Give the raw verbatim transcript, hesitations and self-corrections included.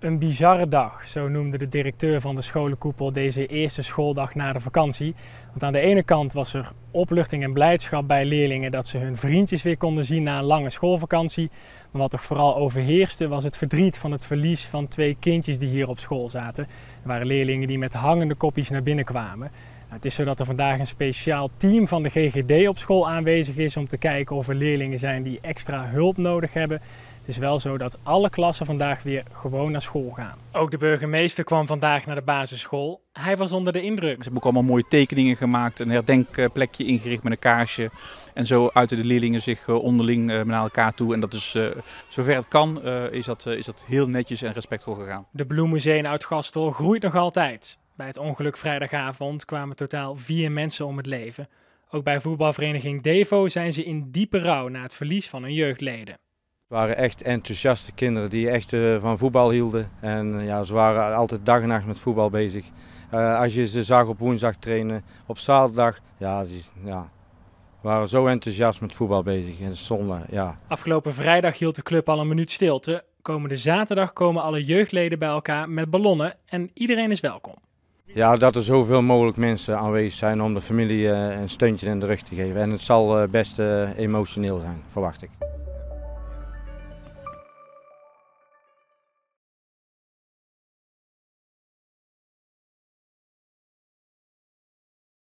Een bizarre dag, zo noemde de directeur van de scholenkoepel deze eerste schooldag na de vakantie. Want aan de ene kant was er opluchting en blijdschap bij leerlingen dat ze hun vriendjes weer konden zien na een lange schoolvakantie. Maar wat er vooral overheerste was het verdriet van het verlies van twee kindjes die hier op school zaten. Er waren leerlingen die met hangende kopjes naar binnen kwamen. Nou, het is zo dat er vandaag een speciaal team van de G G D op school aanwezig is om te kijken of er leerlingen zijn die extra hulp nodig hebben. Het is wel zo dat alle klassen vandaag weer gewoon naar school gaan. Ook de burgemeester kwam vandaag naar de basisschool. Hij was onder de indruk. Ze hebben ook allemaal mooie tekeningen gemaakt, een herdenkplekje ingericht met een kaarsje. En zo uiten de leerlingen zich onderling naar elkaar toe. En dat is, uh, zover het kan, uh, is, dat, uh, is dat heel netjes en respectvol gegaan. De bloemenzee in Oud-Gastel groeit nog altijd. Bij het ongeluk vrijdagavond kwamen totaal vier mensen om het leven. Ook bij voetbalvereniging Devo zijn ze in diepe rouw na het verlies van hun jeugdleden. Het waren echt enthousiaste kinderen die echt uh, van voetbal hielden. En uh, ja, ze waren altijd dag en nacht met voetbal bezig. Uh, als je ze zag op woensdag trainen, op zaterdag, ja, die ja, waren zo enthousiast met voetbal bezig. En zondag, ja. Afgelopen vrijdag hield de club al een minuut stilte. Komende zaterdag komen alle jeugdleden bij elkaar met ballonnen en iedereen is welkom. Ja, dat er zoveel mogelijk mensen aanwezig zijn om de familie uh, een steuntje in de rug te geven. En het zal uh, best uh, emotioneel zijn, verwacht ik.